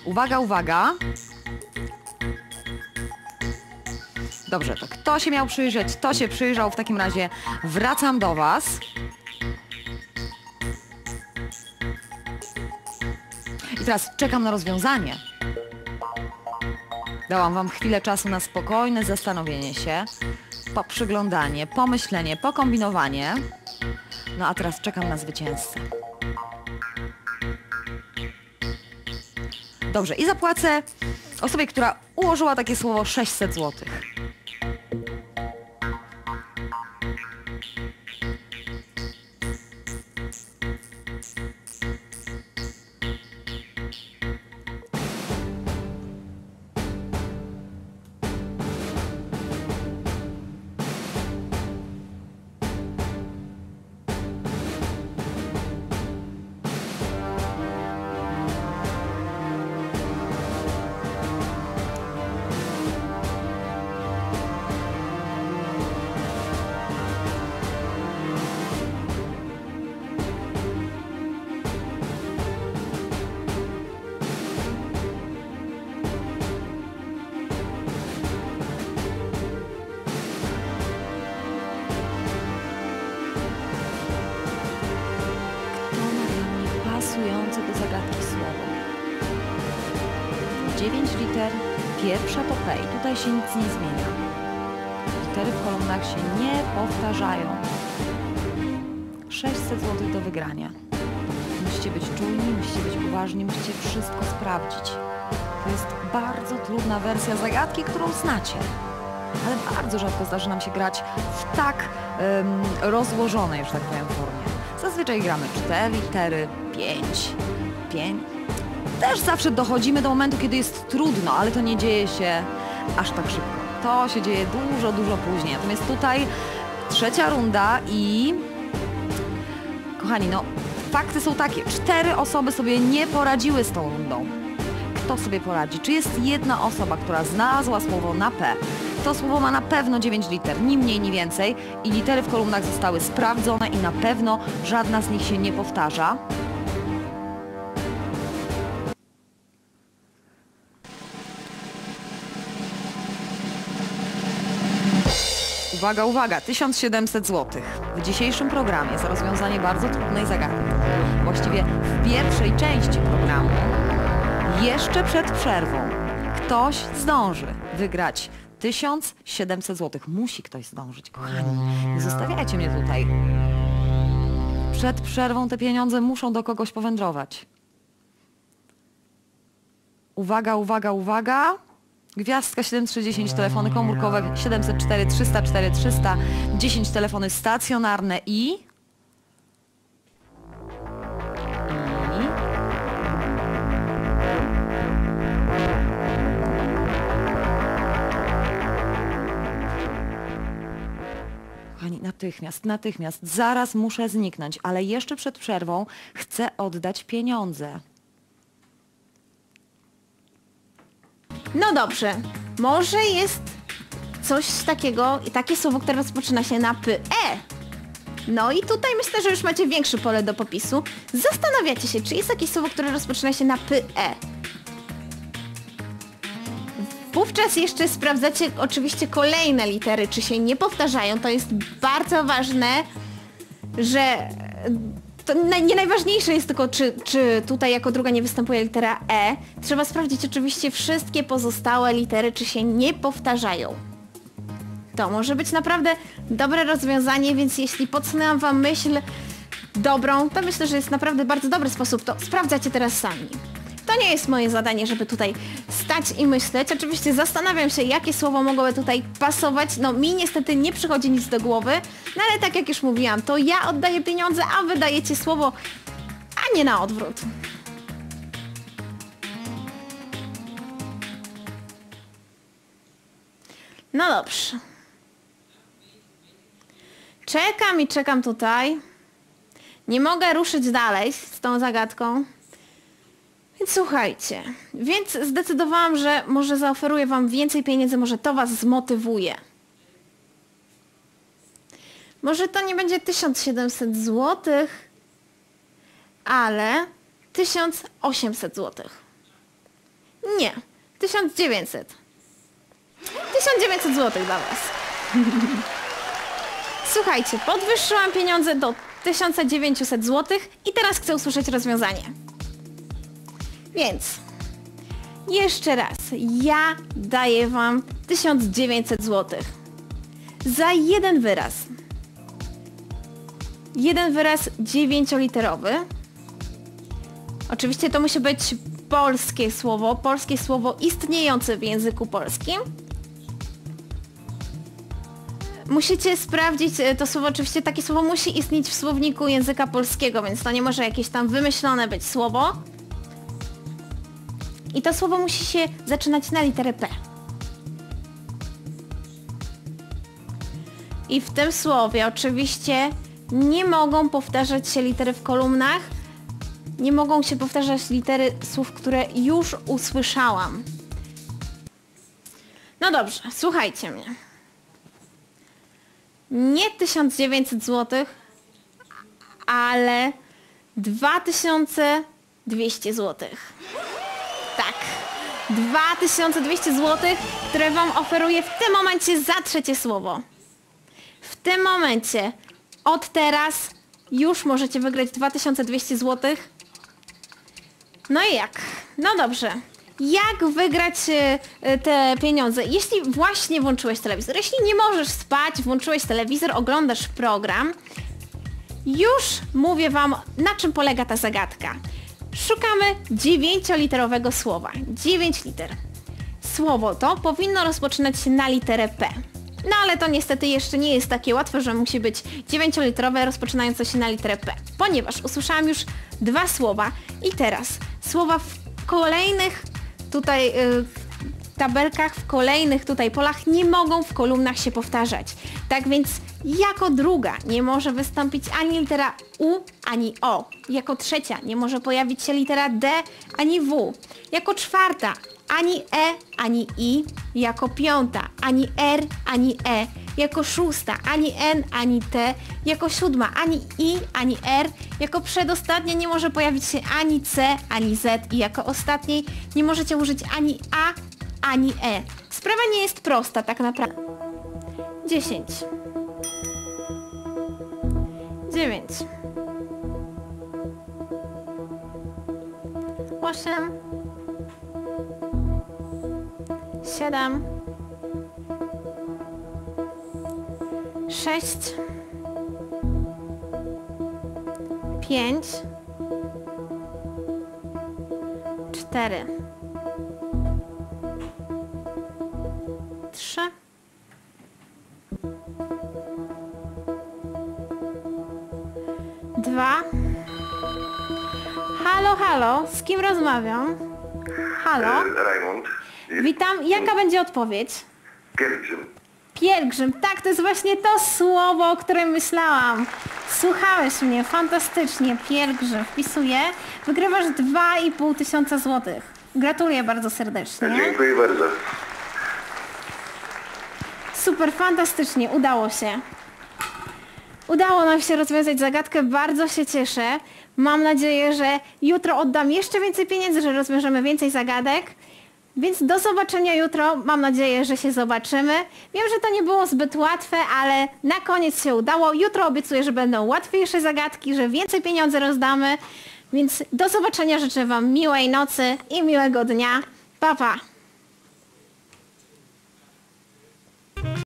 Uwaga, uwaga. Dobrze, to kto się miał przyjrzeć, to się przyjrzał. W takim razie wracam do Was. I teraz czekam na rozwiązanie. Dałam Wam chwilę czasu na spokojne zastanowienie się, poprzyglądanie, pomyślenie, pokombinowanie. No a teraz czekam na zwycięzcę. Dobrze, i zapłacę osobie, która ułożyła takie słowo 600 zł. Pasujące do zagadki słowo. 9 liter, pierwsza to P i tutaj się nic nie zmienia. Litery w kolumnach się nie powtarzają. 600 zł do wygrania. Musicie być czujni, musicie być uważni, musicie wszystko sprawdzić. To jest bardzo trudna wersja zagadki, którą znacie. Ale bardzo rzadko zdarzy nam się grać w tak rozłożonej, że tak powiem, formie. Zazwyczaj gramy 4 litery, 5. Też zawsze dochodzimy do momentu, kiedy jest trudno, ale to nie dzieje się aż tak szybko. To się dzieje dużo, dużo później. Natomiast tutaj trzecia runda i... Kochani, no fakty są takie. 4 osoby sobie nie poradziły z tą rundą. Kto sobie poradzi? Czy jest jedna osoba, która znalazła słowo na P? To słowo ma na pewno 9 liter, ni mniej, ni więcej i litery w kolumnach zostały sprawdzone i na pewno żadna z nich się nie powtarza. Uwaga, uwaga, 1700 zł. W dzisiejszym programie za rozwiązanie bardzo trudnej zagadki. Właściwie w pierwszej części programu, jeszcze przed przerwą, ktoś zdąży wygrać 1700 zł. Musi ktoś zdążyć, kochani. Nie zostawiajcie mnie tutaj. Przed przerwą te pieniądze muszą do kogoś powędrować. Uwaga, uwaga, uwaga. Gwiazdka 7310, telefony komórkowe 704 304 300, 10 telefony stacjonarne i... Kochani, natychmiast, zaraz muszę zniknąć, ale jeszcze przed przerwą chcę oddać pieniądze. No dobrze, może jest coś takiego, takie słowo, które rozpoczyna się na p, e. No i tutaj myślę, że już macie większe pole do popisu. Zastanawiacie się, czy jest jakieś słowo, które rozpoczyna się na p, e. Wówczas jeszcze sprawdzacie oczywiście kolejne litery, czy się nie powtarzają. To jest bardzo ważne, że... To nie najważniejsze jest tylko, czy tutaj jako druga nie występuje litera E. Trzeba sprawdzić oczywiście wszystkie pozostałe litery, czy się nie powtarzają. To może być naprawdę dobre rozwiązanie, więc jeśli podsunęłam wam myśl dobrą, to myślę, że jest naprawdę bardzo dobry sposób. To sprawdzacie teraz sami. To nie jest moje zadanie, żeby tutaj stać i myśleć. Oczywiście zastanawiam się, jakie słowo mogłoby tutaj pasować. No mi niestety nie przychodzi nic do głowy, no ale tak jak już mówiłam, to ja oddaję pieniądze, a wy dajecie słowo, a nie na odwrót. No dobrze. Czekam i czekam tutaj. Nie mogę ruszyć dalej z tą zagadką. Więc słuchajcie, więc zdecydowałam, że może zaoferuję wam więcej pieniędzy, może to was zmotywuje. Może to nie będzie 1700 zł, ale 1800 zł. Nie. 1900. 1900 zł dla was. Słuchajcie, podwyższyłam pieniądze do 1900 zł i teraz chcę usłyszeć rozwiązanie. Więc jeszcze raz, ja daję wam 1900 zł za jeden wyraz. Jeden wyraz 9-literowy. Oczywiście to musi być polskie słowo istniejące w języku polskim. Musicie sprawdzić to słowo, oczywiście takie słowo musi istnieć w słowniku języka polskiego, więc to nie może jakieś tam wymyślone być słowo. I to słowo musi się zaczynać na literę P. I w tym słowie oczywiście nie mogą powtarzać się litery w kolumnach, nie mogą się powtarzać litery słów, które już usłyszałam. No dobrze, słuchajcie mnie. Nie 1900 zł, ale 2200 zł. Tak, 2200 zł, które wam oferuję w tym momencie za trzecie słowo. W tym momencie, od teraz, już możecie wygrać 2200 zł. No i jak? No dobrze. Jak wygrać te pieniądze? Jeśli właśnie włączyłeś telewizor, jeśli nie możesz spać, włączyłeś telewizor, oglądasz program, już mówię wam, na czym polega ta zagadka. Szukamy 9-literowego słowa. 9 liter. Słowo to powinno rozpoczynać się na literę P. No ale to niestety jeszcze nie jest takie łatwe, że musi być 9-literowe rozpoczynające się na literę P. Ponieważ usłyszałam już dwa słowa i teraz słowa w kolejnych tutaj tabelkach, w kolejnych tutaj polach nie mogą w kolumnach się powtarzać. Tak więc jako druga nie może wystąpić ani litera U, ani O. Jako trzecia nie może pojawić się litera D, ani W. Jako czwarta ani E, ani I. Jako piąta ani R, ani E. Jako szósta ani N, ani T. Jako siódma ani I, ani R. Jako przedostatnia nie może pojawić się ani C, ani Z. I jako ostatniej nie możecie użyć ani A, ani E. Sprawa nie jest prosta tak naprawdę. 10 9 8 7 6 5 4 3 2 Halo, halo, z kim rozmawiam? Halo? Rajmund. Witam, jaka będzie odpowiedź? Pielgrzym. Pielgrzym, tak, to jest właśnie to słowo, o którym myślałam. Słuchałeś mnie, fantastycznie, pielgrzym, wpisuję. Wygrywasz 2500 złotych. Gratuluję bardzo serdecznie. Dziękuję bardzo. Super, fantastycznie, udało się. Udało nam się rozwiązać zagadkę, bardzo się cieszę. Mam nadzieję, że jutro oddam jeszcze więcej pieniędzy, że rozwiążemy więcej zagadek. Więc do zobaczenia jutro, mam nadzieję, że się zobaczymy. Wiem, że to nie było zbyt łatwe, ale na koniec się udało. Jutro obiecuję, że będą łatwiejsze zagadki, że więcej pieniędzy rozdamy. Więc do zobaczenia, życzę wam miłej nocy i miłego dnia. Pa, pa!